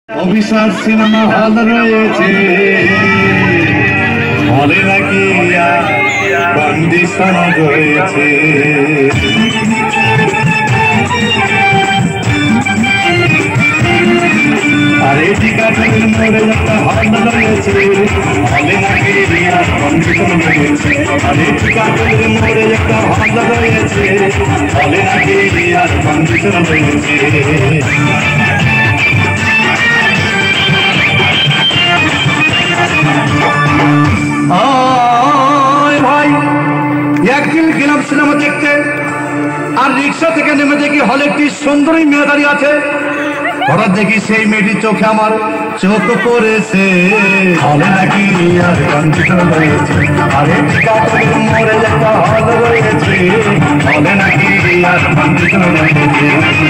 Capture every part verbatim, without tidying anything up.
Officer cinema hall রয়েছে, হলে নাকি কন্ডিশন রয়েছে। আরে টিকাপুর মোড়ে একটা হল রয়েছে, হলে নাকি কন্ডিশন রয়েছে। আরে টিকাপুর মোড়ে একটা হল রয়েছে, হলে নাকি কন্ডিশন রয়েছে। ভাই একদিন গেলাম সিনেমা দেখতে, আর রিক্সা থেকে নেমে দেখি হলে একটি সুন্দরী মেয়ে দাঁড়িয়ে আছে। হঠাৎ দেখি সেই মেয়েটির চোখে আমার চোখ পড়েছে, হলে নাকি আর কন্ডিশন রয়েছে। আরে টিকাপুর মোড়ে একটা হল রয়েছে, হলে নাকি আর কন্ডিশন রয়েছে।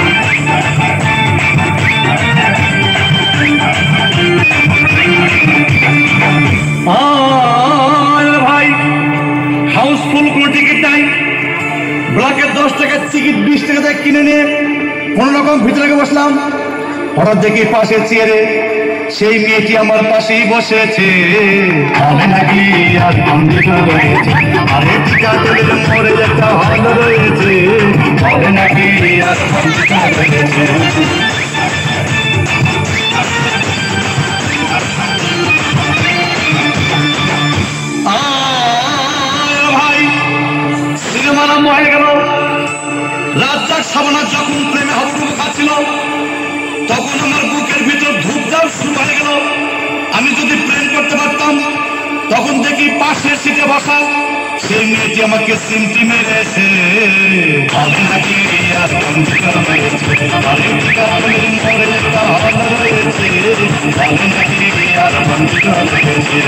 ভাই হাউসফুল কোনো টিকিট নাই, ব্লকের দশ টাকার টিকিট বিশ টাকা দিয়ে কিনে নিয়ে কোনো রকম ভিতরে বসলাম। হঠাৎ দেখি পাশের চেয়ারে সেই মেয়েটি আমার পাশেই বসেছে, হলে নাকি আর কন্ডিশন রয়েছে। আরে টিকাপুরের মোড়ে একটা হল রয়েছে, হলে নাকি আর কন্ডিশন রয়েছে। আরম্ভ হয়ে গেল। রাজ্জাক সাবানা যখন প্রেমে হাবুডুবু খাচ্ছিল, তখন আমার বুকের ভিতর ধূপধাপ শুরু হয়ে গেল। আমি যদি প্রেম করতে পারতাম, তখন দেখি পাশের সিটে বসা সেই মেয়েটি আমাকে সিমটি মেরেছে, হলে নাকি আর কন্ডিশন রয়েছে। আরে টিকাপুরের মোড়ে একটা হল রয়েছে, হলে নাকি আর কন্ডিশন রয়েছে।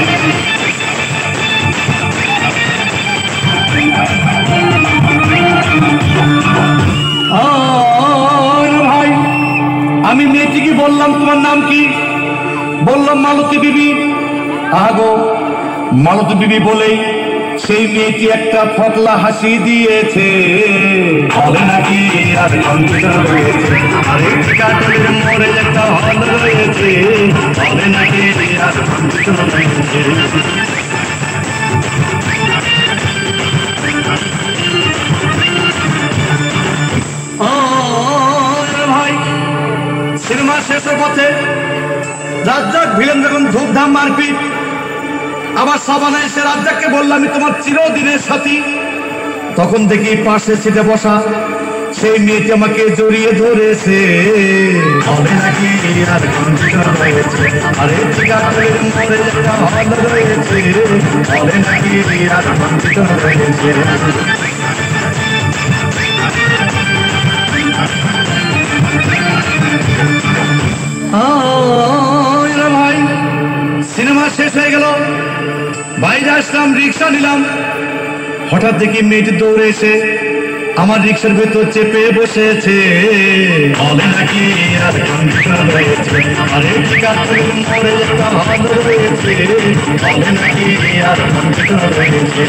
ভাই আমি মেয়েটিকে বললাম তোমার নাম কি? বললাম মালতী বিবি। আগো মালতী বিবি বলেই সেই মেয়েটি একটা ফকলা হাসি দিয়েছে, হলে নাকি আর কন্ডিশন রয়েছে। আরে টিকাপুরের মোড়ে একটা হল রয়েছে, হলে নাকি আর কন্ডিশন রয়েছে। ভাই সিনেমা শেষের পথে রাজ্জাক ভিলেন যখন ধূপধাম মারপিট, আবার সাবানা এসে রাজ্জাককে বললাম আমি তোমার চিরদিনের সাথী। তখন দেখি পাশে সিটে বসা সেই মেয়েটি আমাকে জড়িয়ে ধরেছে, হলে নাকি আর কন্ডিশন রয়েছে। আরে টিকাপুরের মোড়ে একটা হল রয়েছে, হলে নাকি আর কন্ডিশন রয়েছে। ভাই সিনেমা শেষ হয়ে গেল, বাইরে আসলাম, রিক্সা নিলাম। হঠাৎ দেখি মেয়েটি দৌড়ে এসে আমার রিক্সার ভেতর চেপে বসেছে, হলে নাকি আর কন্ডিশন রয়েছে। আরে টিকাপুরের মোড়ে একটা হল রয়েছে, হলে নাকি আর কন্ডিশন রয়েছে।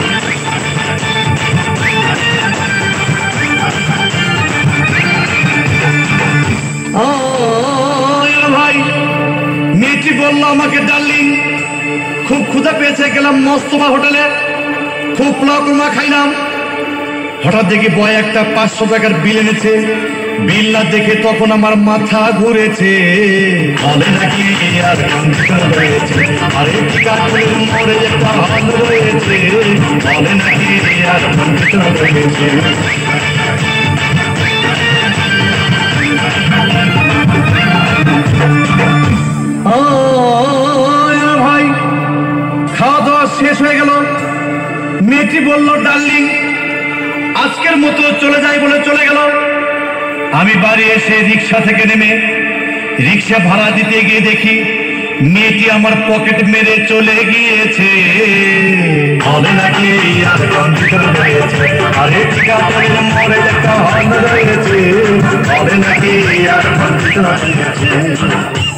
ভাই মেয়েটি বললো আমাকে ডার্লিং খুব ক্ষুধা পেয়েছে, গেলাম মস্তফা হোটেলে, খুব পোলাও কুরমা খাইলাম। হঠাৎ দেখি বয় একটা পাঁচশো টাকার বিল এনেছে, বিল না দেখে তখন আমার মাথা ঘুরেছে, হলে নাকি আর কন্ডিশন রয়েছে। আরে টিকাপুরের মোড়ে একটা হল রয়েছে, হলে নাকি আর কন্ডিশন রয়েছে। ভাই খাওয়া দাওয়া শেষ হয়ে গেল, মেয়েটি বলল ডার্লিং আজকের মতো চলে যাই বলে চলে গেল। আমি বাড়ি এসে রিক্সা থেকে নেমে রিক্সা ভাড়া দিতে গিয়ে দেখি মেয়েটি আমার পকেট মেরে চলে গিয়েছে, হলে নাকি আর কন্ডিশন রয়েছে। আরে টিকাপুরের মোড়ে একটা হল রয়েছে, হলে নাকি আর কন্ডিশন রয়েছে।